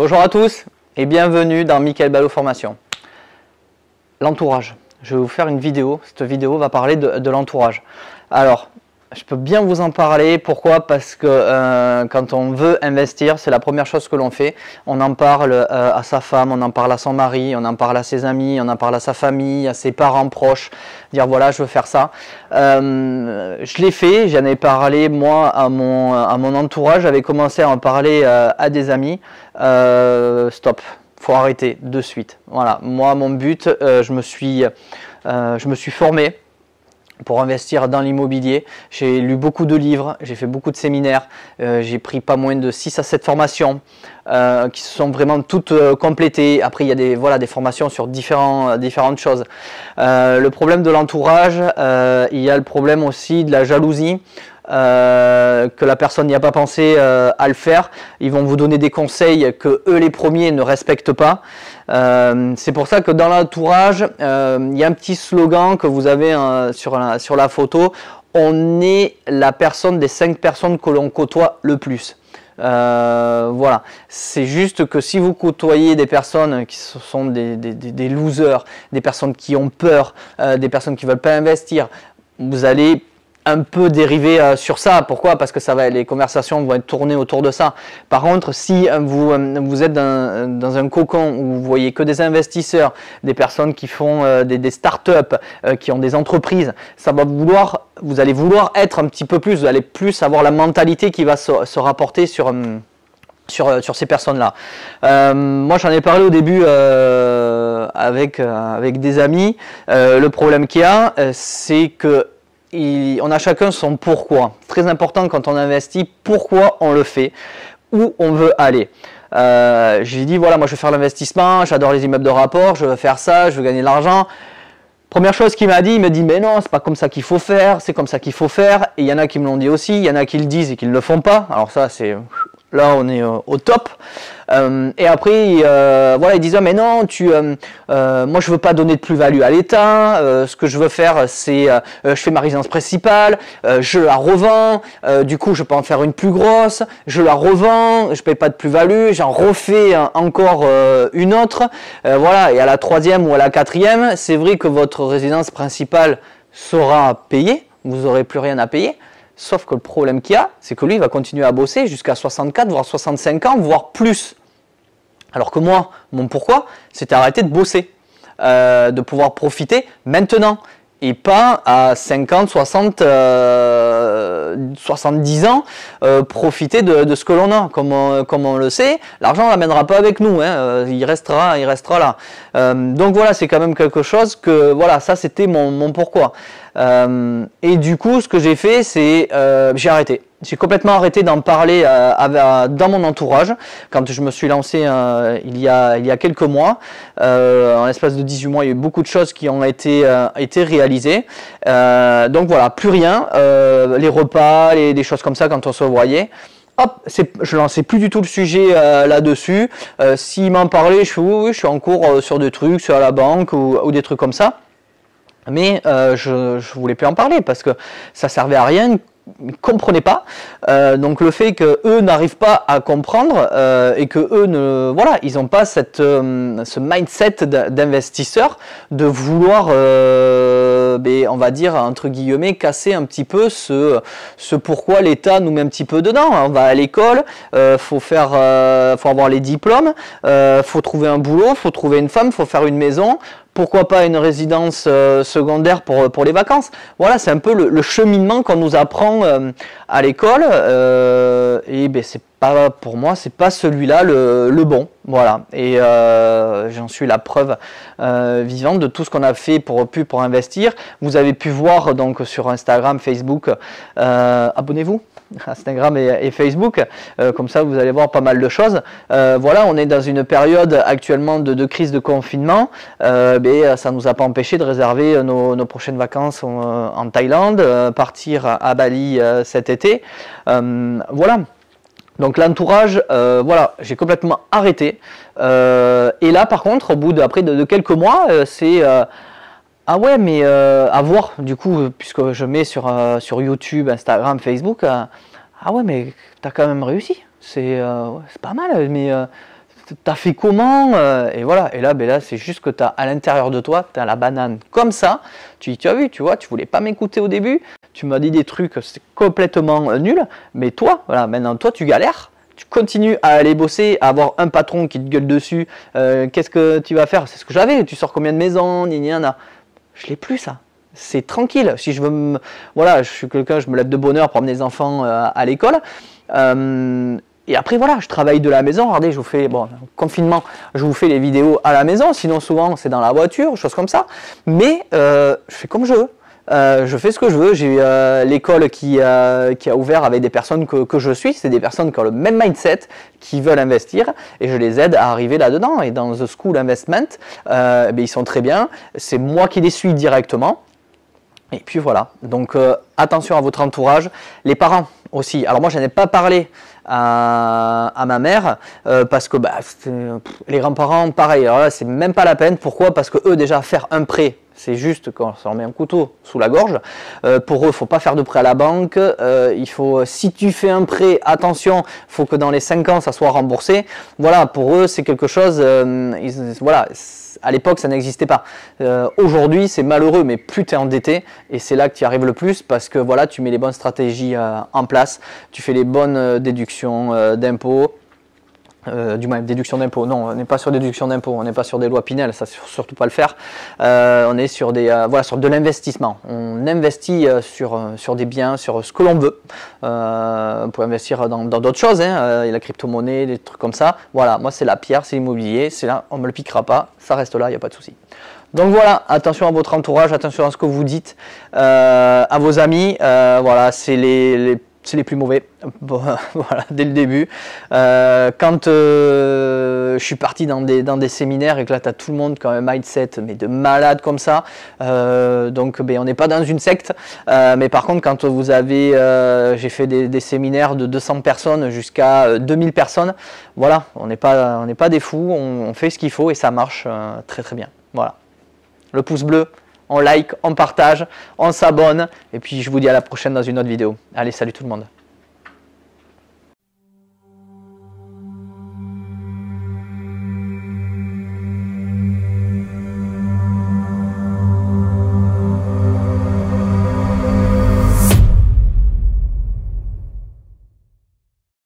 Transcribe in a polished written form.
Bonjour à tous et bienvenue dans Michael Ballot Formation. L'entourage. Je vais vous faire une vidéo. Cette vidéo va parler de l'entourage. Alors, je peux bien vous en parler. Pourquoi? Parce que quand on veut investir, c'est la première chose que l'on fait. On en parle à sa femme, on en parle à son mari, on en parle à ses amis, on en parle à sa famille, à ses parents proches. Dire voilà, je veux faire ça. Je l'ai fait, j'en ai parlé moi à mon entourage. J'avais commencé à en parler à des amis. Stop. Faut arrêter de suite. Voilà, moi mon but, je me suis formé pour investir dans l'immobilier. J'ai lu beaucoup de livres, j'ai fait beaucoup de séminaires, j'ai pris pas moins de 6 à 7 formations qui se sont vraiment toutes complétées. Après il y a des formations sur différentes choses. Le problème de l'entourage, il y a le problème aussi de la jalousie. Que la personne n'y a pas pensé à le faire, ils vont vous donner des conseils que eux les premiers ne respectent pas. C'est pour ça que dans l'entourage, il y a un petit slogan que vous avez sur la photo: on est la personne des 5 personnes que l'on côtoie le plus. Voilà, c'est juste que si vous côtoyez des personnes qui sont des losers, des personnes qui ont peur, des personnes qui ne veulent pas investir, vous allez un peu dérivé sur ça. Pourquoi? Parce que les conversations vont être tournées autour de ça. Par contre, si vous êtes dans un cocon où vous voyez que des investisseurs, des personnes qui font des startups, qui ont des entreprises, vous allez vouloir être un petit peu plus, vous allez plus avoir la mentalité qui va se rapporter sur ces personnes-là. Moi, j'en ai parlé au début avec des amis. Le problème qu'il y a, c'est que on a chacun son pourquoi. Très important quand on investit, pourquoi on le fait, où on veut aller. J'ai dit voilà, moi je veux faire l'investissement, j'adore les immeubles de rapport, je veux faire ça, je veux gagner de l'argent. Première chose qu'il m'a dit, il me dit mais non, c'est pas comme ça qu'il faut faire, c'est comme ça qu'il faut faire. Et il y en a qui me l'ont dit aussi, il y en a qui le disent et qui ne le font pas. Alors ça c'est... Là, on est au top. Et après, voilà, ils disent ah, mais non, moi je veux pas donner de plus-value à l'État. Ce que je veux faire, c'est je fais ma résidence principale, je la revends. Du coup, je peux en faire une plus grosse. Je la revends, je paye pas de plus-value. J'en refais encore une autre. Voilà. Et à la 3e ou à la 4e, c'est vrai que votre résidence principale sera payée. Vous aurez plus rien à payer. Sauf que le problème qu'il y a, c'est que lui, il va continuer à bosser jusqu'à 64, voire 65 ans, voire plus. Alors que moi, mon pourquoi, c'était arrêter de bosser, de pouvoir profiter maintenant. Et pas à 50, 60, 70 ans, profiter de ce que l'on a. Comme on le sait, l'argent ne l'amènera pas avec nous, hein, il restera là. Donc voilà, c'est quand même quelque chose que, voilà, ça c'était mon pourquoi. Et du coup, ce que j'ai fait, c'est j'ai arrêté. J'ai complètement arrêté d'en parler dans mon entourage quand je me suis lancé il y a quelques mois. En l'espace de 18 mois, il y a eu beaucoup de choses qui ont été réalisées. Donc voilà, plus rien. Les repas, des choses comme ça quand on se voyait. Hop, je lançais plus du tout le sujet là-dessus. S'il m'en parlait, je fais oui, je suis en cours sur des trucs, sur la banque ou des trucs comme ça. Mais je voulais plus en parler parce que ça servait à rien. Ils ne comprenaient pas, donc le fait que eux n'arrivent pas à comprendre et que eux ils n'ont pas ce mindset d'investisseur de vouloir, on va dire entre guillemets, casser un petit peu ce pourquoi l'État nous met un petit peu dedans. On va à l'école, faut avoir les diplômes, faut trouver un boulot, faut trouver une femme, faut faire une maison. Pourquoi pas une résidence secondaire pour les vacances? Voilà, c'est un peu le cheminement qu'on nous apprend à l'école. Et c'est pas, pour moi, c'est pas celui-là le bon. Voilà. Et j'en suis la preuve vivante de tout ce qu'on a fait pour investir. Vous avez pu voir donc sur Instagram, Facebook. Abonnez-vous. Instagram et Facebook, comme ça vous allez voir pas mal de choses. Voilà, on est dans une période actuellement de crise de confinement, mais ça ne nous a pas empêché de réserver nos prochaines vacances en Thaïlande, partir à Bali cet été. Voilà. Donc l'entourage, voilà, j'ai complètement arrêté. Et là par contre, au bout de quelques mois, c'est... ah ouais, mais à voir, du coup, puisque je mets sur YouTube, Instagram, Facebook, ah ouais, mais t'as quand même réussi. C'est pas mal, mais t'as fait comment? Et voilà, et là, ben là c'est juste que tu as à l'intérieur de toi, tu as la banane comme ça. Tu as vu, tu vois, tu voulais pas m'écouter au début, tu m'as dit des trucs, c'est complètement nul, mais toi, voilà, maintenant toi tu galères. Tu continues à aller bosser, à avoir un patron qui te gueule dessus. Qu'est-ce que tu vas faire? C'est ce que j'avais. Tu sors combien de maisons? Je l'ai plus ça. C'est tranquille. Si je veux voilà, je suis quelqu'un, je me lève de bonne heure pour emmener les enfants à l'école. Et après voilà, je travaille de la maison. Regardez, je vous fais confinement, je vous fais les vidéos à la maison. Sinon souvent c'est dans la voiture, choses comme ça. Mais je fais comme je veux. Je fais ce que je veux. J'ai l'école qui a ouvert avec des personnes que je suis. C'est des personnes qui ont le même mindset, qui veulent investir, et je les aide à arriver là-dedans. Et dans The School Investment, ils sont très bien. C'est moi qui les suis directement. Et puis voilà. Donc attention à votre entourage. Les parents aussi. Alors moi, je n'en ai pas parlé à ma mère parce que les grands-parents, pareil. Alors là, c'est même pas la peine. Pourquoi? Parce que eux, déjà, faire un prêt, c'est juste quand ça leur met un couteau sous la gorge. Pour eux, il ne faut pas faire de prêt à la banque. Si tu fais un prêt, attention, il faut que dans les 5 ans, ça soit remboursé. Voilà, pour eux, c'est quelque chose. Voilà, à l'époque, ça n'existait pas. Aujourd'hui, c'est malheureux, mais plus tu es endetté, et c'est là que tu y arrives le plus parce que voilà, tu mets les bonnes stratégies en place, tu fais les bonnes déductions d'impôts. Du moins déduction d'impôt, non, on n'est pas sur déduction d'impôt, on n'est pas sur des lois Pinel, ça surtout pas le faire. On est sur voilà, sur de l'investissement. On investit sur des biens, sur ce que l'on veut. On peut investir dans d'autres choses, hein, la crypto-monnaie, des trucs comme ça. Voilà, moi c'est la pierre, c'est l'immobilier, c'est là, on me le piquera pas, ça reste là, il n'y a pas de souci. Donc voilà, attention à votre entourage, attention à ce que vous dites à vos amis. Voilà, c'est les plus mauvais, voilà, dès le début. Quand je suis parti dans des séminaires et que là tu as tout le monde qui a un mindset mais de malade comme ça, donc on n'est pas dans une secte, mais par contre quand vous avez, j'ai fait des séminaires de 200 personnes jusqu'à 2000 personnes, voilà, on n'est pas des fous, on fait ce qu'il faut et ça marche très très bien. Voilà, le pouce bleu, on like, on partage, on s'abonne et puis je vous dis à la prochaine dans une autre vidéo. Allez, salut tout le monde.